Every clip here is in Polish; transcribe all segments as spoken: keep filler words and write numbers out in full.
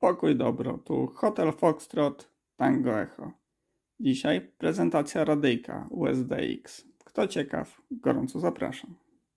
Pokój dobro, tu Hotel Foxtrot Tango Echo. Dzisiaj prezentacja radyjka U S D X. Kto ciekaw, gorąco zapraszam.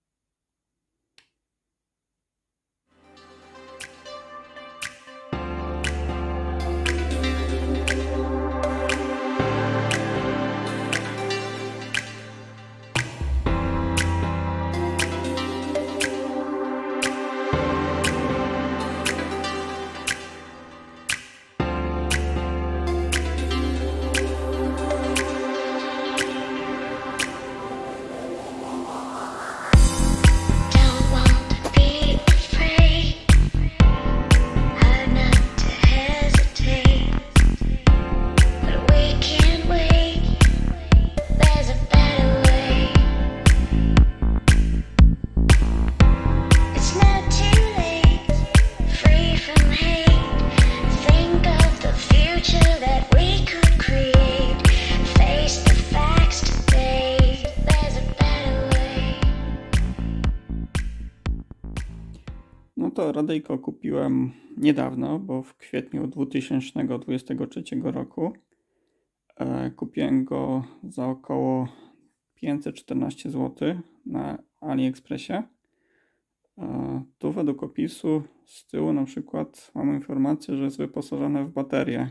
No to radyjko kupiłem niedawno, bo w kwietniu dwa tysiące dwudziestego trzeciego roku. E, kupiłem go za około pięćset czternaście złotych na AliExpressie. E, tu według opisu z tyłu na przykład mamy informację, że jest wyposażone w baterię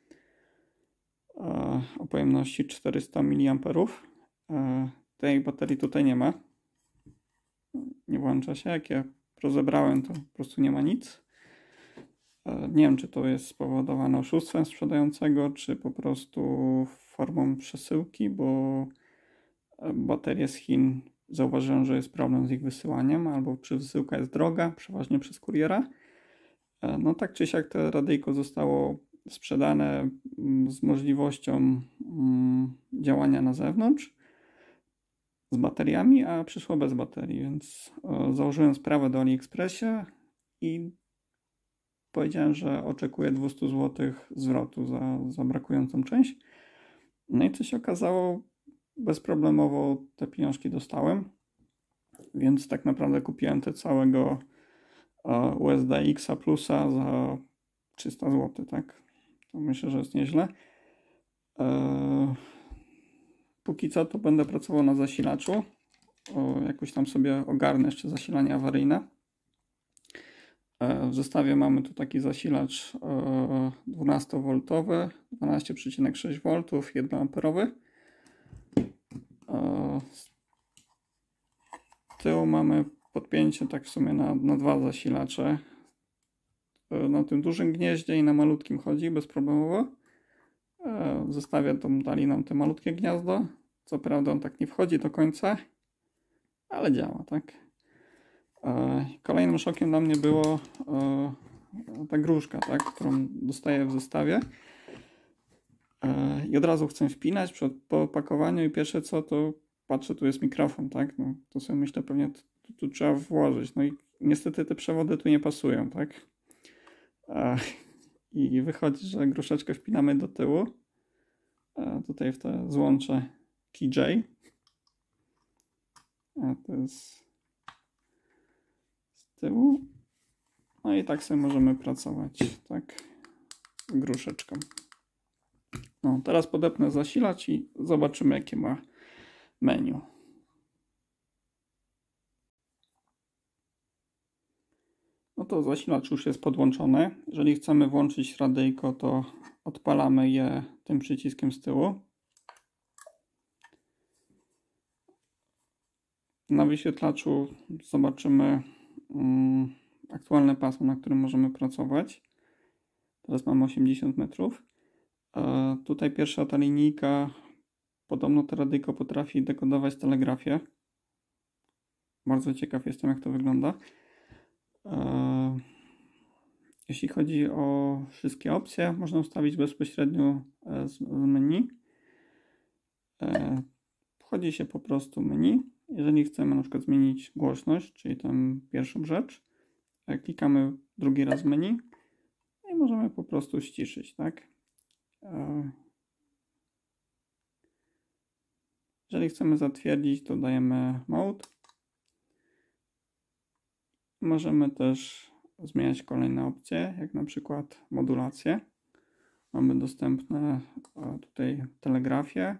e, o pojemności czterysta miliamperów. E, tej baterii tutaj nie ma. Nie włącza się. Jak ja rozebrałem, to po prostu nie ma nic. Nie wiem, czy to jest spowodowane oszustwem sprzedającego, czy po prostu formą przesyłki, bo baterie z Chin zauważyłem, że jest problem z ich wysyłaniem, albo czy wysyłka jest droga, przeważnie przez kuriera. No tak czy siak to radyjko zostało sprzedane z możliwością działania na zewnątrz z bateriami, a przyszło bez baterii, więc założyłem sprawę do AliExpressie i powiedziałem, że oczekuję dwieście złotych zwrotu za, za brakującą część. No i co się okazało, bezproblemowo te pieniążki dostałem, więc tak naprawdę kupiłem te całego U S D X Plusa za trzysta złotych, tak? To myślę, że jest nieźle. Eee... Póki co to będę pracował na zasilaczu. O, jakoś tam sobie ogarnę jeszcze zasilanie awaryjne. W zestawie mamy tu taki zasilacz dwunastowoltowy, dwanaście przecinek sześć woltów, jednoamperowy. Z tyłu mamy podpięcie tak w sumie na, na dwa zasilacze. Na tym dużym gnieździe i na malutkim chodzi bezproblemowo. W zestawie to dali nam te malutkie gniazdo. Co prawda on tak nie wchodzi do końca, ale działa, tak? Kolejnym szokiem dla mnie było ta gruszka, tak, którą dostaję w zestawie. I od razu chcę wpinać przed, po opakowaniu i pierwsze co, to patrzę, tu jest mikrofon, tak? No, to sobie myślę, pewnie tu, tu trzeba włożyć. No i niestety te przewody tu nie pasują, tak? I wychodzi, że gruszeczkę wpinamy do tyłu. Tutaj w te złącze K J. A to jest z tyłu. No i tak sobie możemy pracować, tak, gruszeczką. No, teraz podepnę zasilacz i zobaczymy, jakie ma menu. No to zasilacz już jest podłączony. Jeżeli chcemy włączyć radyjko, to odpalamy je tym przyciskiem z tyłu. Na wyświetlaczu zobaczymy um, aktualne pasmo, na którym możemy pracować. Teraz mamy osiemdziesiąt metrów. E, tutaj pierwsza ta linijka, podobno to radyjko potrafi dekodować telegrafię. Bardzo ciekaw jestem, jak to wygląda. E, jeśli chodzi o wszystkie opcje, można ustawić bezpośrednio z, z menu. E, wchodzi się po prostu menu. Jeżeli chcemy na przykład zmienić głośność, czyli tę pierwszą rzecz, klikamy drugi raz w menu i możemy po prostu ściszyć, tak? Jeżeli chcemy zatwierdzić, to dajemy mode. Możemy też zmieniać kolejne opcje, jak na przykład modulację. Mamy dostępne tutaj telegrafię,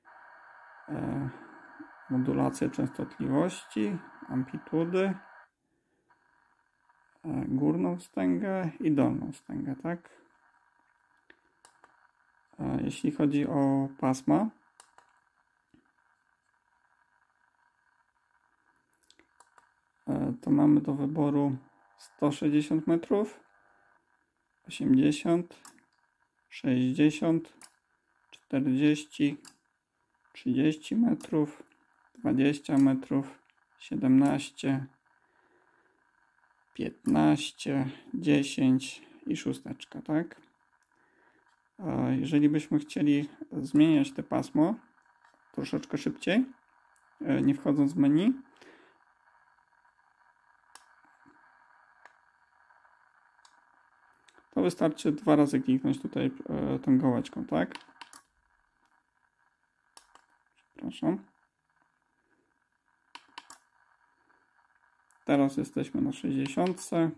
modulację częstotliwości, amplitudy, górną wstęgę i dolną wstęgę, tak? Jeśli chodzi o pasma, to mamy do wyboru sto sześćdziesiąt metrów, osiemdziesiąt, sześćdziesiąt, czterdzieści, trzydzieści metrów, dwadzieścia metrów, siedemnaście, piętnaście, dziesięć i szósteczka, tak? Jeżeli byśmy chcieli zmieniać te pasmo troszeczkę szybciej, nie wchodząc w menu, to wystarczy dwa razy kliknąć tutaj tą gałeczką, tak? Przepraszam. Teraz jesteśmy na sześćdziesiątce,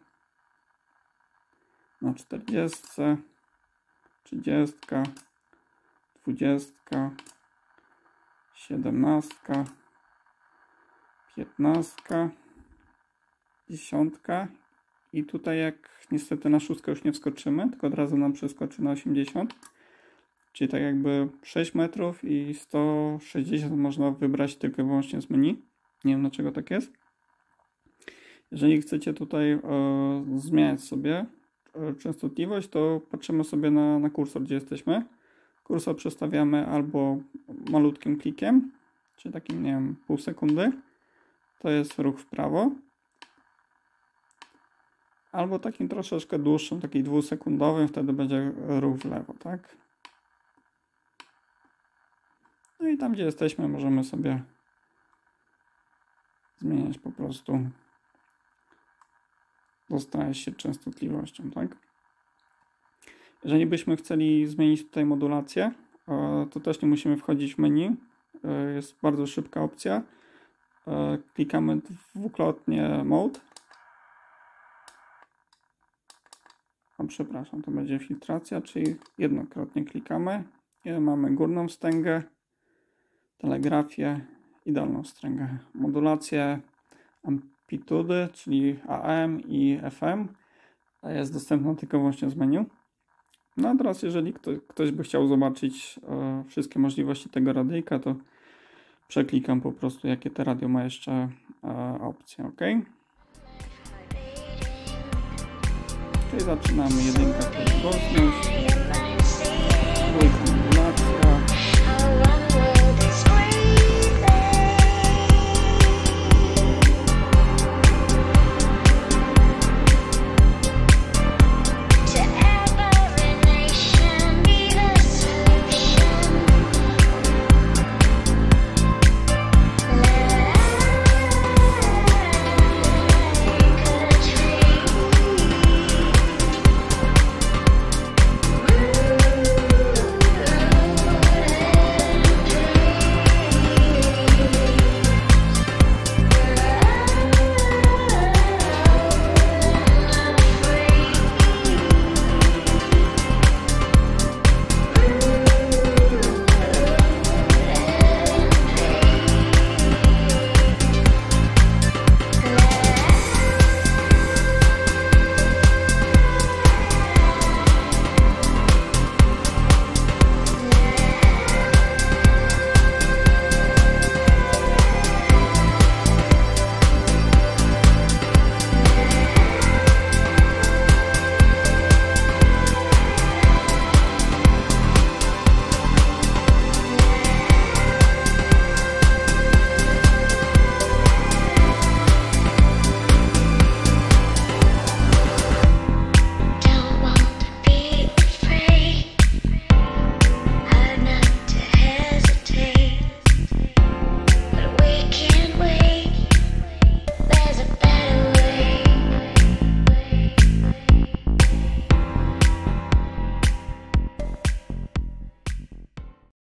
na czterdziestce, trzydziestce, dwudziestce, siedemnastce, piętnastce, dziesiątce i tutaj jak niestety na szóstkę już nie wskoczymy, tylko od razu nam przeskoczy na osiemdziesiąt, czyli tak jakby sześć metrów i sto sześćdziesiąt można wybrać tylko i wyłącznie z menu. Nie wiem dlaczego tak jest. Jeżeli chcecie tutaj e, zmieniać sobie e, częstotliwość, to patrzymy sobie na, na kursor, gdzie jesteśmy. Kursor przestawiamy albo malutkim klikiem, czyli takim, nie wiem, pół sekundy. To jest ruch w prawo. Albo takim troszeczkę dłuższym, taki dwusekundowym, wtedy będzie ruch w lewo, tak? No i tam, gdzie jesteśmy, możemy sobie zmieniać po prostu, dostać się częstotliwością, tak? Jeżeli byśmy chcieli zmienić tutaj modulację, to też nie musimy wchodzić w menu. Jest bardzo szybka opcja. Klikamy dwukrotnie Mode. O, przepraszam, to będzie filtracja, czyli jednokrotnie klikamy i mamy górną wstęgę, telegrafię i dolną wstęgę. Modulację amplitudy, czyli A M i F M jest dostępna tylko wyłącznie z menu. No a teraz jeżeli kto, ktoś by chciał zobaczyć e, wszystkie możliwości tego radyjka, to przeklikam po prostu, jakie te radio ma jeszcze e, opcje, ok? Czyli zaczynamy jedynka, to jest głośność.